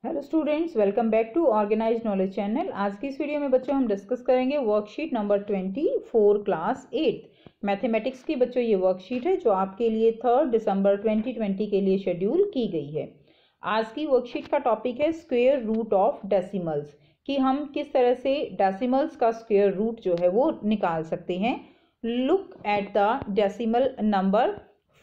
Hello students, welcome back to organise knowledge channel. आज की इस वीडियो में बच्चों हम डिस्कस करेंगे वर्कशीट नंबर 24 क्लास 8 मैथमेटिक्स की। बच्चों ये वर्कशीट है जो आपके लिए 3 दिसंबर 2020 के लिए शेड्यूल की गई है। आज की वर्कशीट का टॉपिक है स्क्वायर रूट ऑफ डेसिमल्स, कि हम किस तरह से डेसिमल्स का स्क्वायर रूट जो है वो निकाल सकते हैं। Look at the decimal number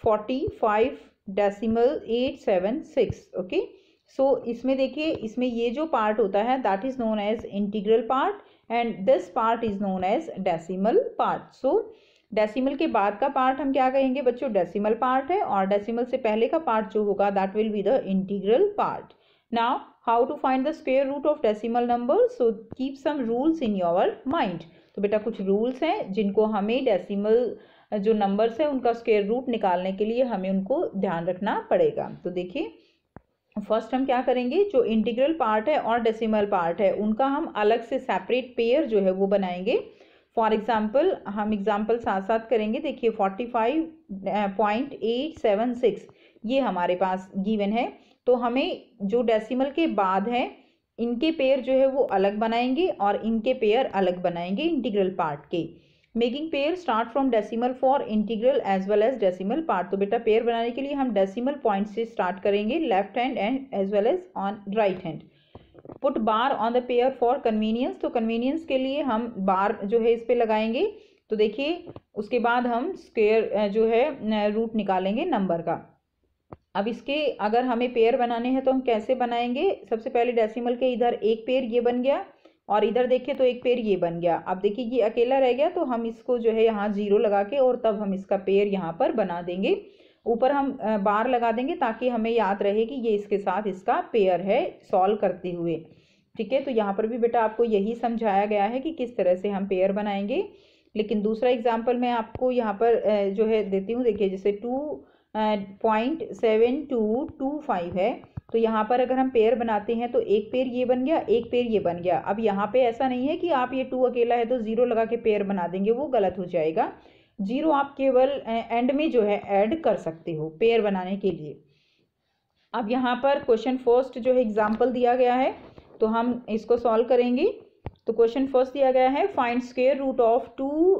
45.876। Okay, so इसमें देखिए, इसमें ये जो पार्ट होता है that is known as integral part and this part is known as decimal part. So decimal के बाद का पार्ट हम क्या कहेंगे बच्चों? डेसिमल पार्ट है, और डेसिमल से पहले का पार्ट जो होगा that will be the integral part. Now how to find the square root of decimal number? So keep some rules in your mind. तो बेटा कुछ रूल्स हैं जिनको हमें डेसिमल जो नंबर्स है उनका स्क्वायर रूट निकालने के लिए हमें उनको ध्यान रखना पड़ेगा। तो देखिए, फर्स्ट हम क्या करेंगे, जो इंटीग्रल पार्ट है और डेसिमल पार्ट है उनका हम अलग से सेपरेट पेयर जो है वो बनाएंगे। फॉर एग्जांपल हम एग्जांपल साथ साथ करेंगे। देखिए 45.876 ये हमारे पास गिवन है, तो हमें जो डेसिमल के बाद है इनके पेयर जो है वो अलग बनाएंगे और इनके पेयर अलग बनाएंगे इंटीग्रल पार्ट के। Making pair start from decimal for integral as well as decimal part. तो बेटा पेयर बनाने के लिए हम डेसिमल पॉइंट से स्टार्ट करेंगे, left hand end as well as on right hand. Put bar on the pair for convenience. तो convenience के लिए हम बार जो है इस पे लगाएंगे। तो देखिए उसके बाद हम स्क्वायर जो है रूट निकालेंगे नंबर का। अब इसके अगर हमें पेयर बनाने हैं तो हम कैसे बनाएंगे? सबसे पहले डेसिमल के इधर एक पेयर ये बन गया और इधर देखिए तो एक पेयर ये बन गया। अब देखिए ये अकेला रह गया तो हम इसको जो है यहाँ 0 लगा के और तब हम इसका पेयर यहाँ पर बना देंगे। ऊपर हम बार लगा देंगे ताकि हमें याद रहे कि ये इसके साथ इसका पेयर है सॉल्व करते हुए। ठीक है, तो यहाँ पर भी बेटा आपको यही समझाया गया है कि किस तरह से हम पेयर बनाएंगे। लेकिन दूसरा एग्जाम्पल मैं आपको यहाँ पर जो है देती हूँ। देखिए जैसे 2.7225 है, तो यहाँ पर अगर हम पेयर बनाते हैं तो एक पेयर ये बन गया, एक पेयर ये बन गया। अब यहाँ पे ऐसा नहीं है कि आप ये 2 अकेला है तो 0 लगा के पेयर बना देंगे, वो गलत हो जाएगा। 0 आप केवल एंड में जो है ऐड कर सकते हो पेयर बनाने के लिए। अब यहाँ पर क्वेश्चन फर्स्ट जो है एग्जाम्पल दिया गया है तो हम इसको सॉल्व करेंगे। तो क्वेश्चन फर्स्ट दिया गया है फाइंड स्क्वायर रूट ऑफ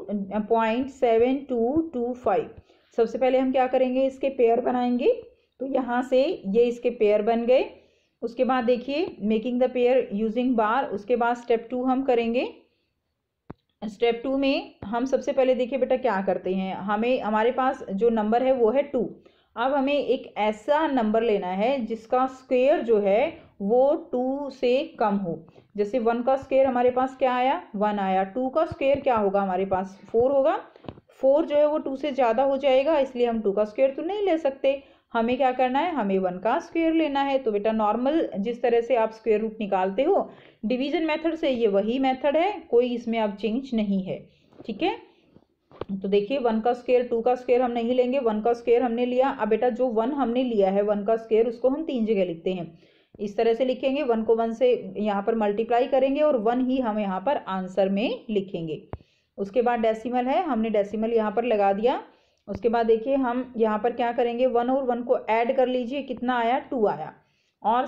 2.7225। सबसे पहले हम क्या करेंगे, इसके पेयर बनाएंगे। तो यहाँ से ये इसके पेयर बन गए। उसके बाद देखिए making the pair using bar. उसके बाद स्टेप 2 हम करेंगे। स्टेप 2 में हम सबसे पहले देखिए बेटा क्या करते हैं, हमें हमारे पास जो नंबर है वो है 2। अब हमें एक ऐसा नंबर लेना है जिसका स्क्वायर जो है वो 2 से कम हो। जैसे 1 का स्क्वायर हमारे पास क्या आया, 1 आया। 2 का स्क्वायर क्या होगा हमारे पास, 4 होगा। 4 जो है वो 2 से ज़्यादा हो जाएगा, इसलिए हम 2 का स्क्वायर तो नहीं ले सकते। हमें क्या करना है, हमें 1 का स्क्वायर लेना है। तो बेटा नॉर्मल जिस तरह से आप स्क्वायर रूट निकालते हो डिवीजन मेथड से, ये वही मेथड है, कोई इसमें अब चेंज नहीं है। ठीक है, तो देखिए 1 का स्क्वायर 2 का स्क्वायर हम नहीं लेंगे, 1 का स्क्वायर हमने लिया। अब बेटा जो 1 हमने लिया है 1 का स्क्वायर, उसको हम 3 जगह लिखते हैं। इस तरह से लिखेंगे, 1 को 1 से यहाँ पर मल्टीप्लाई करेंगे और 1 ही हम यहाँ पर आंसर में लिखेंगे। उसके बाद डेसिमल है, हमने डेसिमल यहाँ पर लगा दिया। उसके बाद देखिए हम यहाँ पर क्या करेंगे, 1 और 1 को ऐड कर लीजिए, कितना आया, 2 आया। और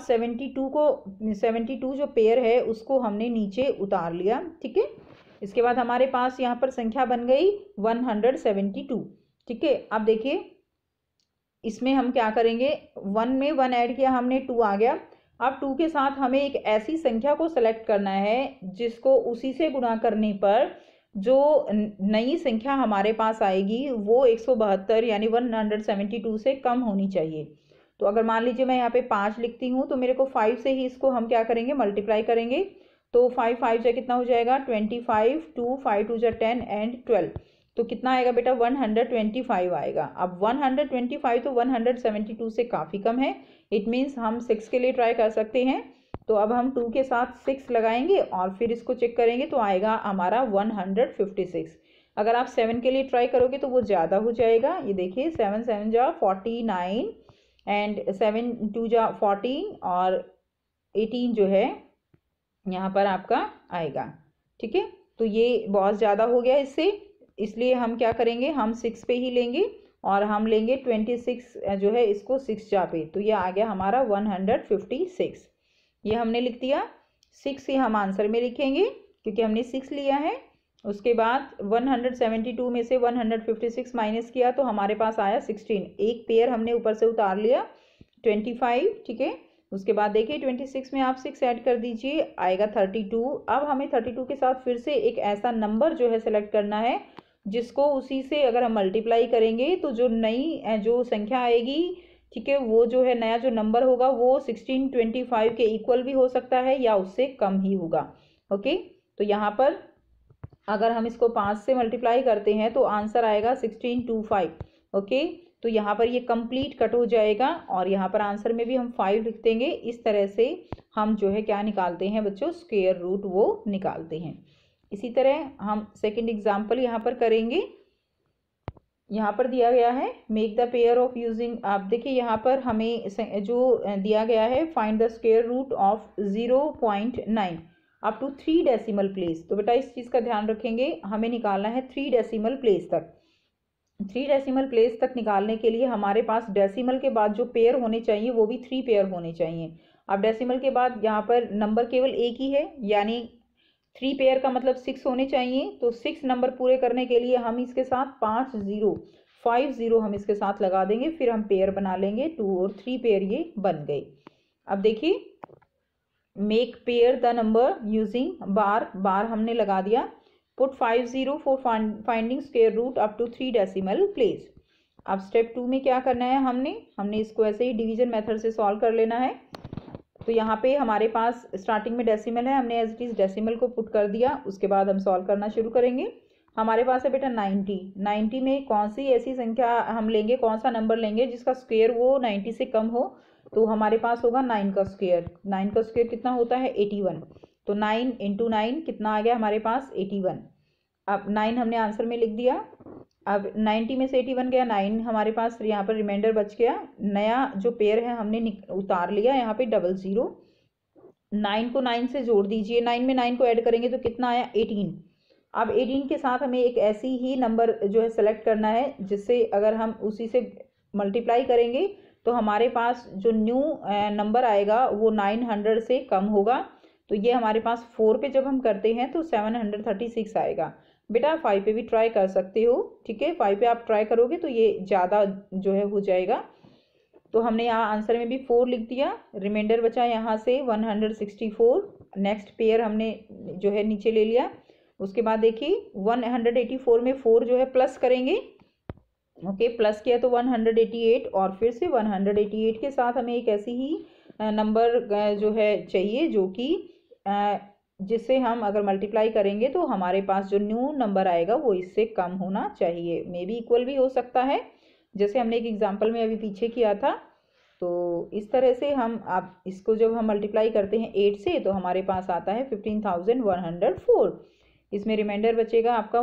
72 जो पेयर है उसको हमने नीचे उतार लिया। ठीक है, इसके बाद हमारे पास यहाँ पर संख्या बन गई 172। ठीक है, अब देखिए इसमें हम क्या करेंगे, 1 में 1 ऐड किया हमने, 2 आ गया। अब 2 के साथ हमें एक ऐसी संख्या को सेलेक्ट करना है जिसको उसी से गुणा करने पर जो नई संख्या हमारे पास आएगी वो 172 यानी 172 से कम होनी चाहिए। तो अगर मान लीजिए मैं यहाँ पे 5 लिखती हूँ तो मेरे को 5 से ही इसको हम क्या करेंगे, मल्टीप्लाई करेंगे। तो 5 5 जा कितना हो जाएगा, 25, 2 5 2 जा 10 एंड 12। तो कितना आएगा बेटा, 125 आएगा। अब 125 तो 172 से काफ़ी कम है, इट मीन्स हम 6 के लिए ट्राई कर सकते हैं। तो अब हम 2 के साथ 6 लगाएंगे और फिर इसको चेक करेंगे तो आएगा हमारा 156। अगर आप 7 के लिए ट्राई करोगे तो वो ज़्यादा हो जाएगा। ये देखिए 7 7 जा 49 एंड 7 2 जा 14 और 18 जो है यहाँ पर आपका आएगा। ठीक है, तो ये बहुत ज़्यादा हो गया इससे, इसलिए हम क्या करेंगे, हम 6 पे ही लेंगे और हम लेंगे 26 जो है इसको 6 जा पे, तो ये आ गया हमारा 156। ये हमने लिख दिया। 6 ही हम आंसर में लिखेंगे क्योंकि हमने 6 लिया है। उसके बाद 172 में से 156 माइनस किया तो हमारे पास आया 16। एक पेयर हमने ऊपर से उतार लिया 25, ठीक है। उसके बाद देखिए 26 में आप 6 ऐड कर दीजिए, आएगा 32। अब हमें 32 के साथ फिर से एक ऐसा नंबर जो है सेलेक्ट करना है जिसको उसी से अगर हम मल्टीप्लाई करेंगे तो जो नई जो संख्या आएगी, ठीक है, वो जो है नया जो नंबर होगा वो 1625 के इक्वल भी हो सकता है या उससे कम ही होगा। ओके, तो यहाँ पर अगर हम इसको 5 से मल्टीप्लाई करते हैं तो आंसर आएगा 1625। ओके, तो यहाँ पर ये कंप्लीट कट हो जाएगा और यहाँ पर आंसर में भी हम 5 लिख देंगे। इस तरह से हम जो है क्या निकालते हैं बच्चों, स्क्वायर रूट वो निकालते हैं। इसी तरह हम सेकंड एग्जांपल यहाँ पर करेंगे। यहाँ पर दिया गया है make the pair of using, आप देखिए यहाँ पर हमें जो दिया गया है find the square root of 0.9 up to 3 decimal place. तो बेटा इस चीज़ का ध्यान रखेंगे, हमें निकालना है 3 डेसिमल प्लेस तक। 3 डेसिमल प्लेस तक निकालने के लिए हमारे पास डेसिमल के बाद जो पेयर होने चाहिए वो भी 3 पेयर होने चाहिए। अब डेसिमल के बाद यहाँ पर नंबर केवल एक ही है, यानी 3 पेयर का मतलब 6 होने चाहिए। तो 6 नंबर पूरे करने के लिए हम इसके साथ 5 0 हम इसके साथ लगा देंगे, फिर हम पेयर बना लेंगे। 2 और 3 पेयर ये बन गए। अब देखिए make pair the number using bar हमने लगा दिया। Put 5 0 for finding square root up to 3 decimal place. अब स्टेप 2 में क्या करना है, हमने इसको ऐसे ही डिवीजन मेथड से सॉल्व कर लेना है। तो यहाँ पे हमारे पास स्टार्टिंग में डेसिमल है, हमने एज इट इज डेसिमल को पुट कर दिया। उसके बाद हम सॉल्व करना शुरू करेंगे। हमारे पास है बेटा 90 में कौन सी ऐसी संख्या हम लेंगे, कौन सा नंबर लेंगे जिसका स्क्वायर वो 90 से कम हो। तो हमारे पास होगा 9 का स्क्वायर। 9 का स्क्वायर कितना होता है 81। तो 9 × 9 कितना आ गया हमारे पास 81। अब 9 हमने आंसर में लिख दिया। अब 90 में से 81 गया, 9 हमारे पास यहाँ पर रिमाइंडर बच गया। नया जो पेयर है हमने उतार लिया यहाँ पे 00। 9 को 9 से जोड़ दीजिए, 9 में 9 को ऐड करेंगे तो कितना आया 18। अब 18 के साथ हमें एक ऐसी ही नंबर जो है सेलेक्ट करना है जिससे अगर हम उसी से मल्टीप्लाई करेंगे तो हमारे पास जो न्यू नंबर आएगा वो 900 से कम होगा। तो ये हमारे पास 4 पे जब हम करते हैं तो 736 आएगा। बेटा 5 पे भी ट्राई कर सकते हो, ठीक है। 5 पे आप ट्राई करोगे तो ये ज़्यादा जो है हो जाएगा। तो हमने यहाँ आंसर में भी 4 लिख दिया, रिमाइंडर बचा यहाँ से 164। नेक्स्ट पेयर हमने जो है नीचे ले लिया। उसके बाद देखिए 184 में 4 जो है प्लस करेंगे। ओके, प्लस किया तो 188 और फिर से 188 के साथ हमें एक ऐसी ही नंबर जो है चाहिए जो कि जिससे हम अगर मल्टीप्लाई करेंगे तो हमारे पास जो न्यू नंबर आएगा वो इससे कम होना चाहिए। मे बी इक्वल भी हो सकता है, जैसे हमने एक एग्जांपल में अभी पीछे किया था। तो इस तरह से हम आप इसको जब हम मल्टीप्लाई करते हैं 8 से तो हमारे पास आता है 15,104। इसमें रिमाइंडर बचेगा आपका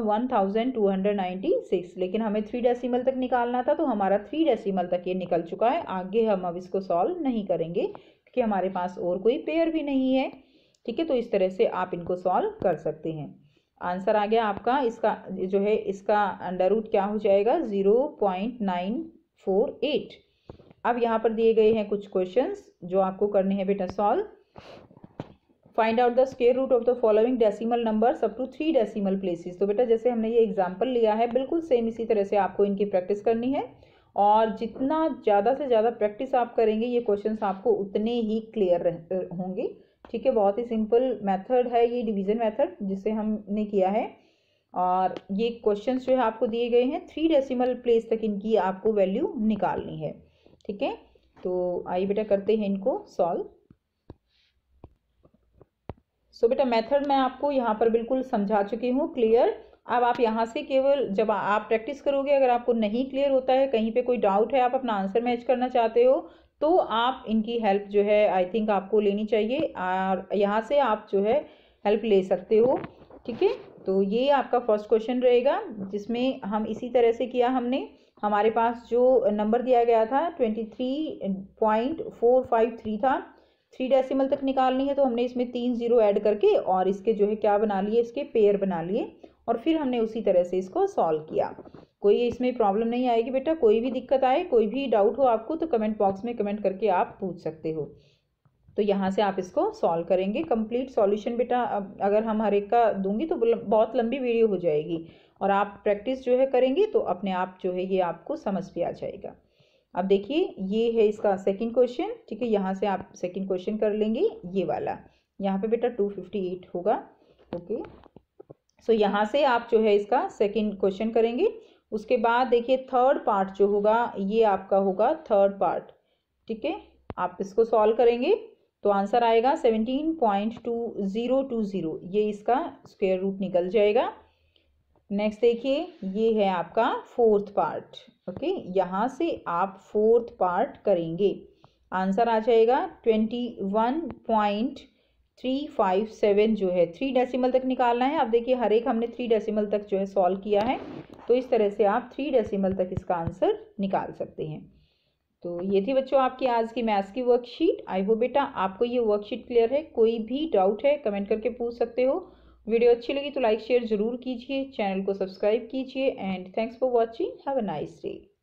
1296। लेकिन हमें 3 डेसिमल तक निकालना था तो हमारा 3 डेसिमल तक ये निकल चुका है। आगे हम अब इसको सॉल्व नहीं करेंगे क्योंकि हमारे पास और कोई पेयर भी नहीं है, ठीक है। तो इस तरह से आप इनको सॉल्व कर सकते हैं। आंसर आ गया आपका, इसका जो है इसका अंडर रूट क्या हो जाएगा 0.948। अब यहाँ पर दिए गए हैं कुछ क्वेश्चंस जो आपको करने हैं बेटा solve. Find out the square root of the following decimal numbers up to 3 decimal places. तो बेटा जैसे हमने ये एग्जांपल लिया है बिल्कुल सेम इसी तरह से आपको इनकी प्रैक्टिस करनी है और जितना ज़्यादा से ज़्यादा प्रैक्टिस आप करेंगे ये क्वेश्चंस आपको उतने ही क्लियर होंगे, ठीक है। बहुत ही सिंपल मेथड है ये डिवीजन मेथड जिसे हमने किया है। और ये क्वेश्चंस जो है आपको दिए गए हैं 3 डेसिमल प्लेस तक इनकी आपको वैल्यू निकालनी है, ठीक है। तो आइए बेटा करते हैं इनको सॉल्व। सो बेटा मेथड मैं आपको यहाँ पर बिल्कुल समझा चुकी हूँ क्लियर। अब आप यहाँ से केवल जब आप प्रैक्टिस करोगे, अगर आपको नहीं क्लियर होता है, कहीं पे कोई डाउट है, आप अपना आंसर मैच करना चाहते हो तो आप इनकी हेल्प जो है आई थिंक आपको लेनी चाहिए और यहाँ से आप जो है हेल्प ले सकते हो, ठीक है। तो ये आपका फर्स्ट क्वेश्चन रहेगा जिसमें हम इसी तरह से किया। हमने हमारे पास जो नंबर दिया गया था 23.453 था। 3 डेसिमल तक निकालनी है तो हमने इसमें 3 0 ऐड करके और इसके जो है क्या बना लिए, इसके पेयर बना लिए और फिर हमने उसी तरह से इसको सॉल्व किया। कोई इसमें प्रॉब्लम नहीं आएगी बेटा। कोई भी दिक्कत आए, कोई भी डाउट हो आपको तो कमेंट बॉक्स में कमेंट करके आप पूछ सकते हो। तो यहाँ से आप इसको सॉल्व करेंगे। कंप्लीट सॉल्यूशन बेटा अगर हम हर एक का दूंगी तो बहुत लंबी वीडियो हो जाएगी, और आप प्रैक्टिस जो है करेंगे तो अपने आप जो है ये आपको समझ पे आ जाएगा। अब देखिए ये है इसका सेकंड क्वेश्चन, ठीक है। यहाँ से आप सेकंड क्वेश्चन कर लेंगे ये वाला, यहाँ पे बेटा 258 होगा। ओके, सो यहाँ से आप जो है इसका सेकंड क्वेश्चन करेंगे। उसके बाद देखिए थर्ड पार्ट जो होगा ये आपका होगा थर्ड पार्ट, ठीक है। आप इसको सॉल्व करेंगे तो आंसर आएगा 17.2020, ये इसका स्क्वायर रूट निकल जाएगा। नेक्स्ट देखिए ये है आपका फोर्थ पार्ट। ओके, यहाँ से आप फोर्थ पार्ट करेंगे, आंसर आ जाएगा 21.357 जो है 3 डेसिमल तक निकालना है। अब देखिए हर एक हमने 3 डेसिमल तक जो है सॉल्व किया है, तो इस तरह से आप 3 डेसिमल तक इसका आंसर निकाल सकते हैं। तो ये थी बच्चों आपकी आज की मैथ्स की वर्कशीट। आई होप बेटा आपको ये वर्कशीट क्लियर है। कोई भी डाउट है कमेंट करके पूछ सकते हो। वीडियो अच्छी लगी तो लाइक शेयर जरूर कीजिए, चैनल को सब्सक्राइब कीजिए, and thanks for watching. Have a nice day.